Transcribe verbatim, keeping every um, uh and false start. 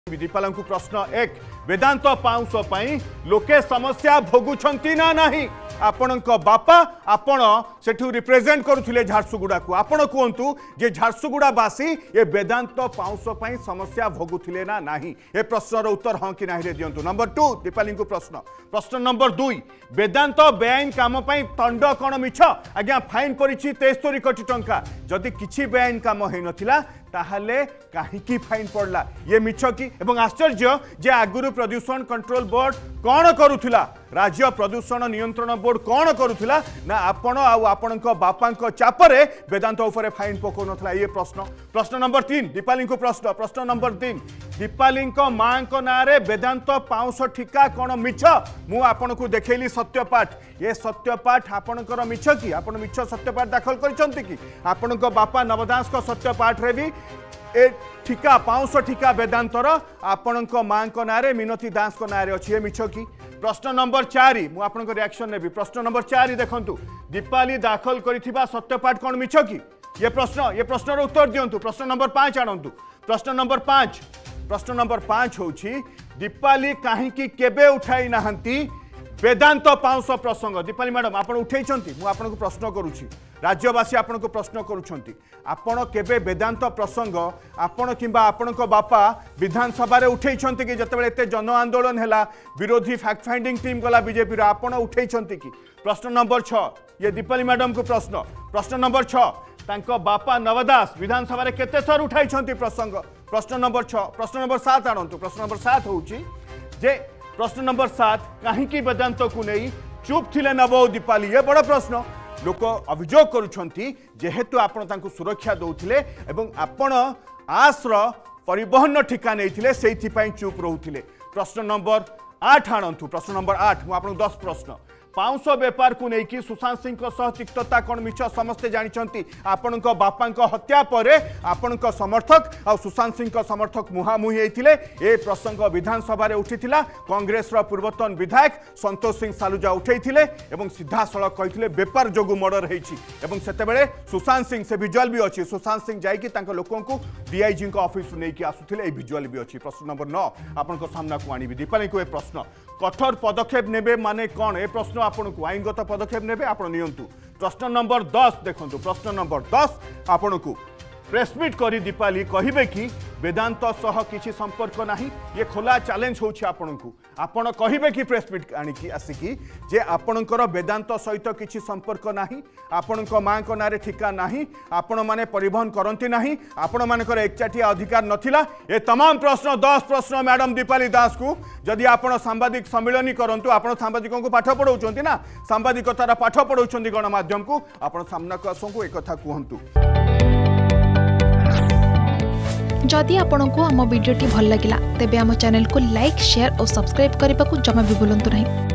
दीपाल को प्रश्न एक वेदांत पाउंस लोके समस्या भोगुंट ना नहीं आपण बापा आपण सेठू रिप्रेजेंट करुले झारसुगुड़ा को आपण कहतु जे झारसुगुड़ावासी ये वेदांत पाउंस समस्या भोगुले ना नहीं ए प्रश्नर उत्तर हाँ कि नहीं दिंतु। नंबर टू दीपाली को प्रश्न प्रश्न नंबर दुई वेदांत बेआईन काम तंड कौन मिछ आज्ञा फाइन पड़ी तेस्तरी कोटी टंका जदि किसी बेआईन काम हो नथिला ताहले कहीं फाइन पड़ला ये मिछ कि एवं आश्चर्य जे आगुरु प्रदूषण कंट्रोल बोर्ड कौन करुला राज्य प्रदूषण नियंत्रण बोर्ड कौन करुला ना आपण आपण बापा चापरे वेदांत उपरे फाइन पकौ नथला ये प्रश्न। प्रश्न नंबर तीन दीपाली को प्रश्न प्रश्न नंबर तीन दीपाली माँ ना वेदांत पाउंस ठिका कौन मिछ मु आपन को देखली सत्यपाठ ये सत्यपाठ आपणकर मिछ कि आपण मिछ सत्यपाठ दाखल करछंती कि आपण बापा नवदास को सत्यपाठ रे भी ए ठिका पाउंस ठिका वेदांतर आपण माँ ना मिनती दास को ना अच्छी मिछ कि। प्रश्न नंबर चार मु आपन रिएक्शन नेबी प्रश्न नंबर चार देखंतु दीपाली दाखल करिथिबा सत्यपाठ कौन मिछ कि ये प्रश्न ये प्रश्नर उत्तर दियंतु। प्रश्न नंबर पाँच आणंतु प्रश्न नंबर पाँच प्रश्न नंबर पाँच होछि दीपाली काहींकी केबे उठाई नाहंती वेदांत पाउंस प्रसंग। दीपाली मैडम आपण उठेइछंती मु आपन को प्रश्न करूछि राज्यवासी आपण को प्रश्न करूछंती आपण केबे वेदांत प्रसंग आपण किंबा आपण को बापा विधानसभा रे उठेइछंती कि जतबेले एते जन आंदोलन हैला विरोधी फैक्ट फाइंडिंग टीम गला बीजेपी रो आपण उठेइछंती कि। प्रश्न नंबर छह ये दीपाली मैडम को प्रश्न प्रश्न नंबर छह तांको बापा नवदास विधानसभा रे केते थर उठाइछंती प्रसंग। प्रश्न नंबर छह प्रश्न नंबर सात आणंतु प्रश्न नंबर सात होउची जे प्रश्न नंबर सात कहीं वेदांत को नहीं चुप थिले नव दीपाली ये बड़ प्रश्न लोक अभियोग करुछंती जेहेतु आपण तांको सुरक्षा दउथिले एवं आपण आश्र परिवहन ठिका नैथिले सेइथि पई चुप रहुथिले। प्रश्न नंबर आठ आणंतु प्रश्न नंबर आठ मु आपण दस प्रश्न पाउंस बेपार को लेकिन सुशांत सिंह सह तिक्तता कौन मिछ समस्ते जानते आपण बापा हत्या पर आपण समर्थक आ सुशांत सिंह समर्थक मुहांमुही होते ए प्रसंग विधानसभा उठीला कांग्रेस पूर्वतन विधायक संतोष सिंह सालुजा उठे और सीधा सड़क कहते बेपार जोगु मर्डर होती से सुशांत सिंह से विजुआल भी अच्छी सुशांत सिंह जाकि लोक डीआईजी ऑफिस नहीं आसुले विजुआल भी अच्छी। प्रश्न नंबर नौ आपण सामना को आनी दीपाली को प्रश्न कठोर पदक्षेप नेबे माने कौन ए प्रश्न आपन को आईनगत पदक्षेप नेबे आपण नियंतु। प्रश्न नंबर दस देखंतु प्रश्न नंबर दस आपन को प्रेसमिट करी दीपाली कहिबे कि वेदांत सह किछि संपर्क नहीं ये खोला चैलेंज होछि आपन को आपण कहिबे कि प्रेसमिट आनिकी आसिकी जे आपणकर वेदांत सहित किछि संपर्क नहीं आपण माँ को नारे ठिका नहीं आपण माने परिवहन करंती नहीं आपण मानकर एकचाटिया अधिकार नथिला ए तमाम प्रश्न दस प्रश्न मैडम दीपाली दास को जदि आपण सांबादिक सम्मेलन करंतु आपण सांबादिकों को पाठ पढ़ाउछंती ना सांबादिकतार पाठ पढ़ाउछंती गणमाध्यम को आपण सामना को आसंकु एक कथा कहंतु। जदि आपंक आम भिडी भल लगा तेब आम चैनल को लाइक शेयर और सब्सक्राइब करने को जमा भी भूलु नहीं।